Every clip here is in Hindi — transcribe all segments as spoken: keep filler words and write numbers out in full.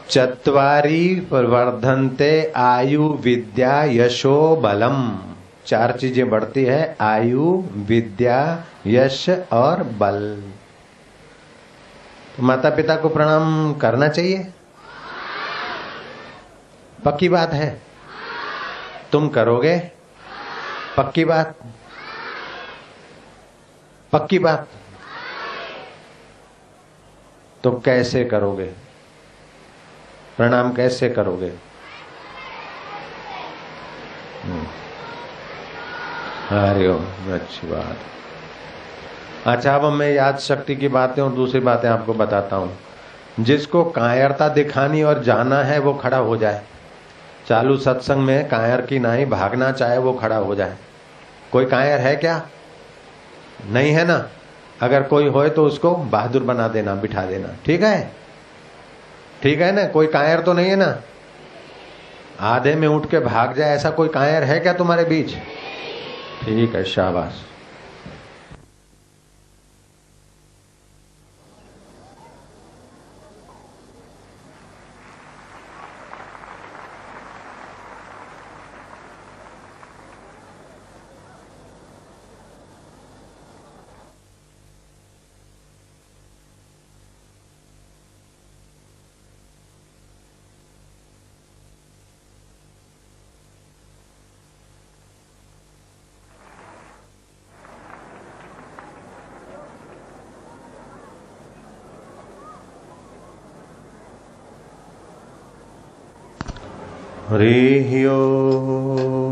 चत्वारि वर्धन्ते आयु विद्या यशो बलम। चार चीजें बढ़ती है, आयु, विद्या, यश और बल। तो माता पिता को प्रणाम करना चाहिए, पक्की बात है। तुम करोगे, पक्की बात, पक्की बात। तो कैसे करोगे प्रणाम, कैसे करोगे? हरिओम, अच्छी बात। अच्छा, अब मैं याद शक्ति की बातें और दूसरी बातें आपको बताता हूं। जिसको कायरता दिखानी और जाना है वो खड़ा हो जाए। चालू सत्संग में कायर की नहीं, भागना चाहे वो खड़ा हो जाए। कोई कायर है क्या? नहीं है ना। अगर कोई होए तो उसको बहादुर बना देना, बिठा देना। ठीक है, ठीक है ना। कोई कायर तो नहीं है ना। आधे में उठ के भाग जाए ऐसा कोई कायर है क्या तुम्हारे बीच? ठीक है, शाबाश। हरि ओम।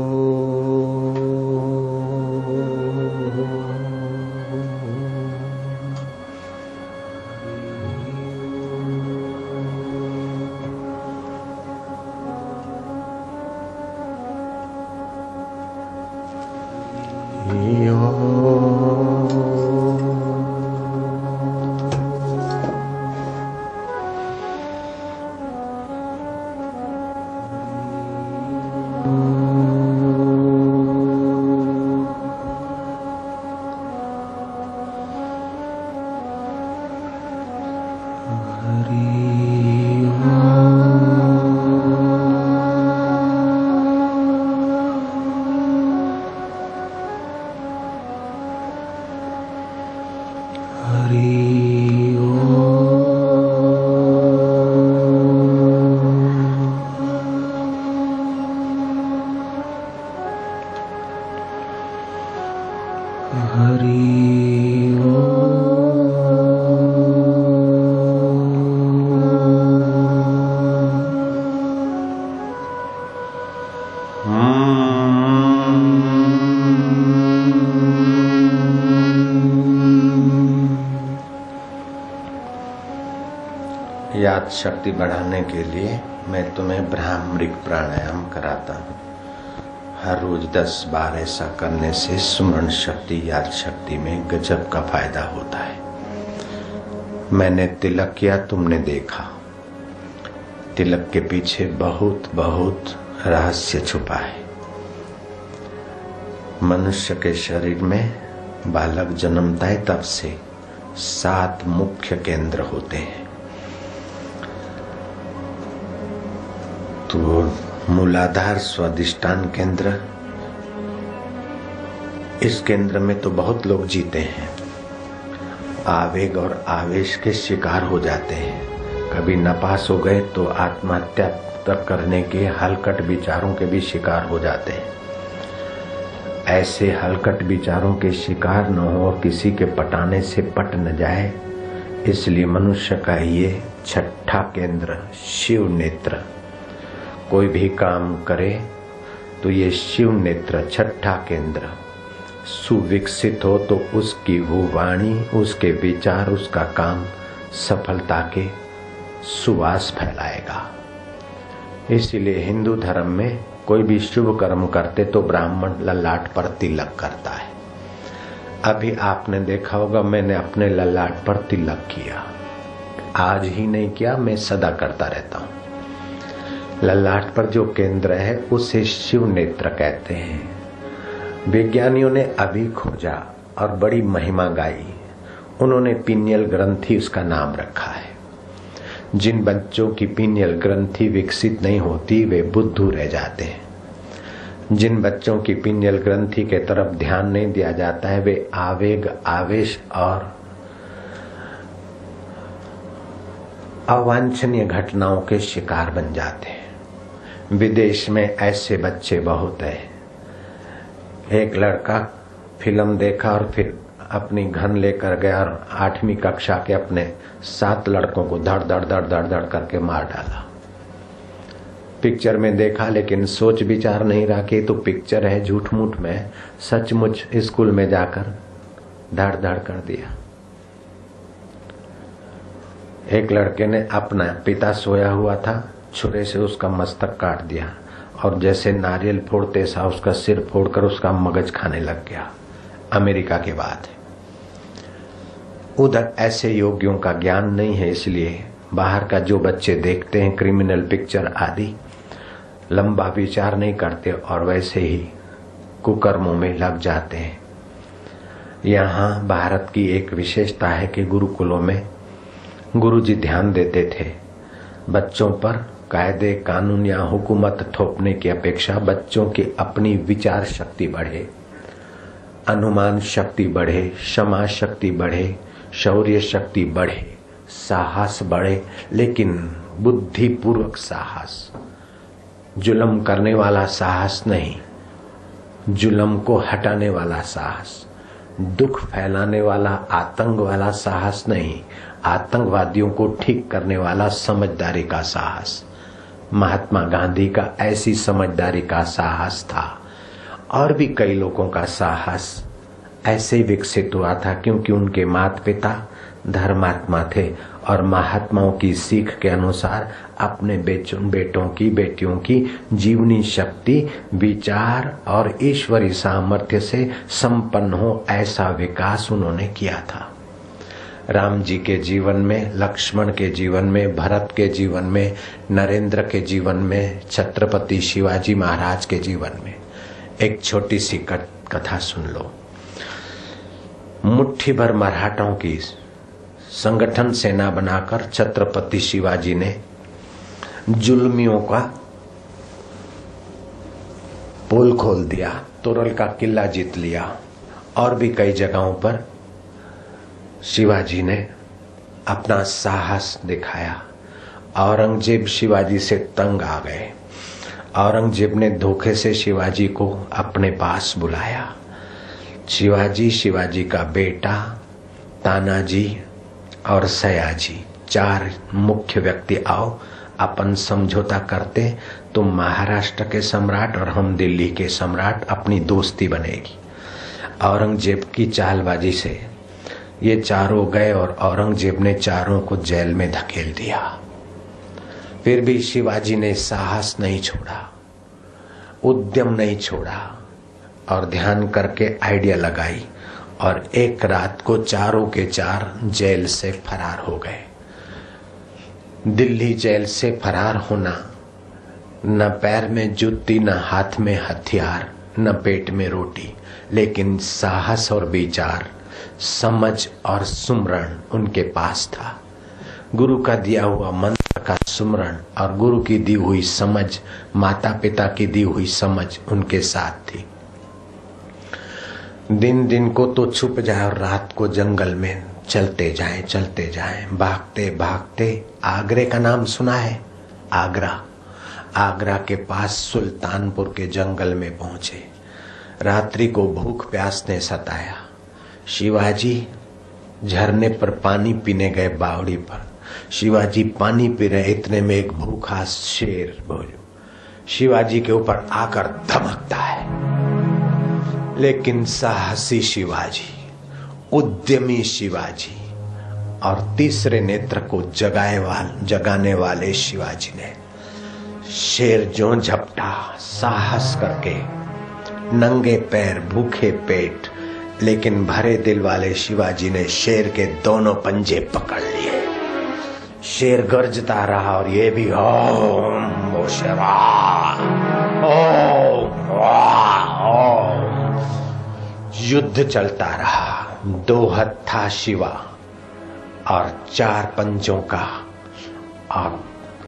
याद शक्ति बढ़ाने के लिए मैं तुम्हें ब्राह्मणिक प्राणायाम कराता हूँ। हर रोज दस बार ऐसा करने से स्मरण शक्ति, याद शक्ति में गजब का फायदा होता है। मैंने तिलक किया, तुमने देखा। तिलक के पीछे बहुत बहुत रहस्य छुपा है। मनुष्य के शरीर में बालक जन्मता है तब से सात मुख्य केंद्र होते हैं। तो मूलाधार स्वादिष्टान केंद्र, इस केंद्र में तो बहुत लोग जीते हैं। आवेग और आवेश के शिकार हो जाते हैं। कभी नापास हो गए तो आत्महत्या तक करने के हलकट विचारों के भी शिकार हो जाते हैं। ऐसे हलकट विचारों के शिकार न हो और किसी के पटाने से पट न जाए, इसलिए मनुष्य का ये छठा केंद्र शिव नेत्र, कोई भी काम करे तो ये शिव नेत्र छठा केंद्र सुविकसित हो तो उसकी वो वाणी, उसके विचार, उसका काम सफलता के सुवास फैलाएगा। इसीलिए हिंदू धर्म में कोई भी शुभ कर्म करते तो ब्राह्मण ललाट पर तिलक करता है। अभी आपने देखा होगा मैंने अपने ललाट पर तिलक किया। आज ही नहीं किया, मैं सदा करता रहता हूँ। ललाट पर जो केंद्र है उसे शिव नेत्र कहते हैं। विज्ञानियों ने अभी खोजा और बड़ी महिमा गाई। उन्होंने पिनियल ग्रंथि उसका नाम रखा है। जिन बच्चों की पीनियल ग्रंथि विकसित नहीं होती वे बुद्धू रह जाते हैं। जिन बच्चों की पीनियल ग्रंथि के तरफ ध्यान नहीं दिया जाता है वे आवेग, आवेश और अवांछनीय घटनाओं के शिकार बन जाते हैं। विदेश में ऐसे बच्चे बहुत हैं। एक लड़का फिल्म देखा और फिर अपनी घन लेकर गया और आठवीं कक्षा के अपने सात लड़कों को धड़ धड़ धड़ धड़ धड़ करके मार डाला। पिक्चर में देखा लेकिन सोच विचार नहीं रहा कि तो पिक्चर है, झूठ मूठ में सचमुच स्कूल में जाकर धड़ धड़ कर दिया। एक लड़के ने अपना पिता सोया हुआ था, छुरे से उसका मस्तक काट दिया और जैसे नारियल फोड़ते सा उसका सिर फोड़कर उसका मगज खाने लग गया। अमेरिका के बाद उधर ऐसे योगियों का ज्ञान नहीं है, इसलिए बाहर का जो बच्चे देखते हैं क्रिमिनल पिक्चर आदि, लंबा विचार नहीं करते और वैसे ही कुकर्मों में लग जाते हैं। यहाँ भारत की एक विशेषता है कि गुरुकुलों में गुरुजी ध्यान देते थे बच्चों पर कायदे कानून या हुकूमत थोपने की अपेक्षा बच्चों की अपनी विचार शक्ति बढ़े, अनुमान शक्ति बढ़े, क्षमा शक्ति बढ़े, शौर्य शक्ति बढ़े, साहस बढ़े, लेकिन बुद्धिपूर्वक साहस, जुल्म करने वाला साहस नहीं, जुल्म को हटाने वाला साहस, दुख फैलाने वाला आतंक वाला साहस नहीं, आतंकवादियों को ठीक करने वाला समझदारी का साहस। महात्मा गांधी का ऐसी समझदारी का साहस था और भी कई लोगों का साहस ऐसे ही विकसित हुआ था क्योंकि उनके माता पिता धर्मात्मा थे और महात्माओं की सीख के अनुसार अपने बेटों की बेटियों की जीवनी शक्ति, विचार और ईश्वरी सामर्थ्य से संपन्न हो ऐसा विकास उन्होंने किया था। राम जी के जीवन में, लक्ष्मण के जीवन में, भरत के जीवन में, नरेंद्र के जीवन में, छत्रपति शिवाजी महाराज के जीवन में एक छोटी सी कथा सुन लो। मुट्ठी भर मराठाओं की संगठन सेना बनाकर छत्रपति शिवाजी ने जुल्मियों का पोल खोल दिया, तोरल का किला जीत लिया और भी कई जगहों पर शिवाजी ने अपना साहस दिखाया। औरंगजेब शिवाजी से तंग आ गए। औरंगजेब ने धोखे से शिवाजी को अपने पास बुलाया। शिवाजी, शिवाजी का बेटा, तानाजी और सयाजी, चार मुख्य व्यक्ति, आओ अपन समझौता करते, तुम महाराष्ट्र के सम्राट और हम दिल्ली के सम्राट, अपनी दोस्ती बनेगी। औरंगजेब की चालबाजी से ये चारों गए और औरंगजेब ने चारों को जेल में धकेल दिया। फिर भी शिवाजी ने साहस नहीं छोड़ा, उद्यम नहीं छोड़ा और ध्यान करके आइडिया लगाई और एक रात को चारों के चार जेल से फरार हो गए। दिल्ली जेल से फरार होना, न पैर में जूती, न हाथ में हथियार, न पेट में रोटी, लेकिन साहस और विचार, समझ और सुमरण उनके पास था। गुरु का दिया हुआ मंत्र का सुमरण और गुरु की दी हुई समझ, माता पिता की दी हुई समझ उनके साथ थी। दिन दिन को तो छुप जाए और रात को जंगल में चलते जाएं, चलते जाएं, भागते भागते आगरे का नाम सुना है? आगरा, आगरा के पास सुल्तानपुर के जंगल में पहुंचे। रात्रि को भूख प्यास ने सताया। शिवाजी झरने पर पानी पीने गए, बावड़ी पर शिवाजी पानी पी रहे, इतने में एक भूखा शेर बोलो शिवाजी के ऊपर आकर धमकता है। लेकिन साहसी शिवाजी, उद्यमी शिवाजी और तीसरे नेत्र को जगाए वाले जगाने वाले शिवाजी ने शेर जो झपटा, साहस करके नंगे पैर, भूखे पेट, लेकिन भरे दिल वाले शिवाजी ने शेर के दोनों पंजे पकड़ लिए। शेर गरजता रहा और ये भी ओम ओ शिवा, ओम ओम। युद्ध चलता रहा। दो हत्था शिवा और चार पंजों का आप